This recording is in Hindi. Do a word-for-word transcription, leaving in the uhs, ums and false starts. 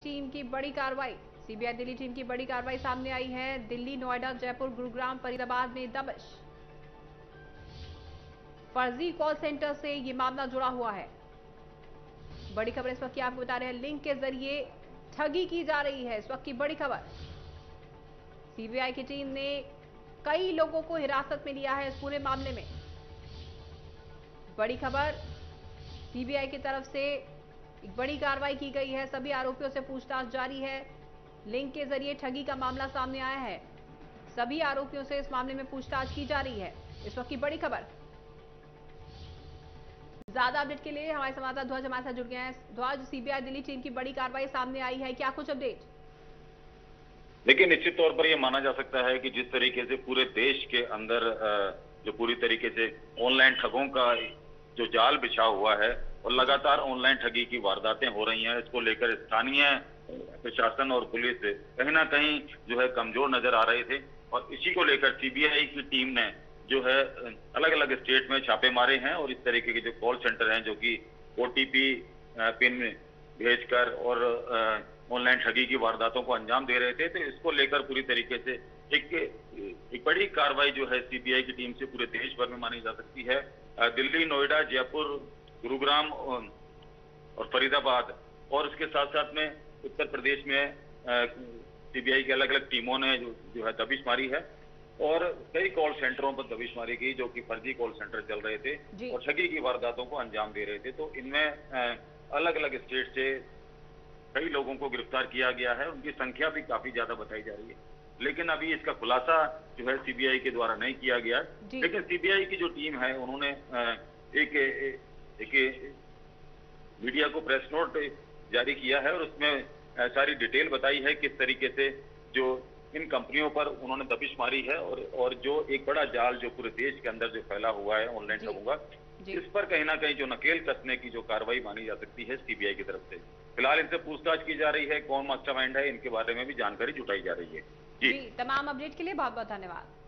टीम की बड़ी कार्रवाई। सीबीआई दिल्ली टीम की बड़ी कार्रवाई सामने आई है। दिल्ली, नोएडा, जयपुर, गुरुग्राम, फरीदाबाद में दबिश। फर्जी कॉल सेंटर से ये मामला जुड़ा हुआ है। बड़ी खबर इस वक्त की आपको बता रहे हैं, लिंक के जरिए ठगी की जा रही है। इस वक्त की बड़ी खबर, सीबीआई की टीम ने कई लोगों को हिरासत में लिया है इस पूरे मामले में। बड़ी खबर, सीबीआई की तरफ से एक बड़ी कार्रवाई की गई है। सभी आरोपियों से पूछताछ जारी है। लिंक के जरिए ठगी का मामला सामने आया है। सभी आरोपियों से इस मामले में पूछताछ की जा रही है। इस वक्त की बड़ी खबर। ज्यादा अपडेट के लिए हमारे संवाददाता ध्वज हमारे साथ जुड़ गए हैं। ध्वज, सीबीआई दिल्ली टीम की बड़ी कार्रवाई सामने आई है, क्या कुछ अपडेट? देखिए, निश्चित तौर पर यह माना जा सकता है कि जिस तरीके से पूरे देश के अंदर जो पूरी तरीके से ऑनलाइन ठगों का जो जाल बिछा हुआ है और लगातार ऑनलाइन ठगी की वारदातें हो रही हैं, इसको लेकर स्थानीय प्रशासन और पुलिस कहीं ना कहीं जो है कमजोर नजर आ रहे थे। और इसी को लेकर सीबीआई की टीम ने जो है अलग अलग स्टेट में छापे मारे हैं और इस तरीके के जो कॉल सेंटर हैं जो कि ओटीपी पिन भेजकर और ऑनलाइन ठगी की वारदातों को अंजाम दे रहे थे, तो इसको लेकर पूरी तरीके से एक एक बड़ी कार्रवाई जो है सीबीआई की टीम से पूरे देश भर में मानी जा सकती है। दिल्ली, नोएडा, जयपुर, गुरुग्राम और फरीदाबाद और इसके साथ साथ में उत्तर प्रदेश में सीबीआई की अलग अलग टीमों ने जो, जो है दबिश मारी है और कई कॉल सेंटरों पर दबिश मारी गई जो कि फर्जी कॉल सेंटर चल रहे थे और ठगी की वारदातों को अंजाम दे रहे थे। तो इनमें अलग अलग स्टेट से कई लोगों को गिरफ्तार किया गया है। उनकी संख्या भी काफी ज्यादा बताई जा रही है, लेकिन अभी इसका खुलासा जो है सीबीआई के द्वारा नहीं किया गया। लेकिन सीबीआई की जो टीम है उन्होंने एक एक मीडिया को प्रेस नोट जारी किया है और उसमें सारी डिटेल बताई है किस तरीके से जो इन कंपनियों पर उन्होंने दबिश मारी है और और जो एक बड़ा जाल जो पूरे देश के अंदर जो फैला हुआ है ऑनलाइन ठगों का, इस पर कहीं ना कहीं जो नकेल कसने की जो कार्रवाई मानी जा सकती है सीबीआई की तरफ से। फिलहाल इनसे पूछताछ की जा रही है, कौन मास्टरमाइंड है, इनके बारे में भी जानकारी जुटाई जा रही है। जी, जी तमाम अपडेट के लिए बहुत बहुत धन्यवाद।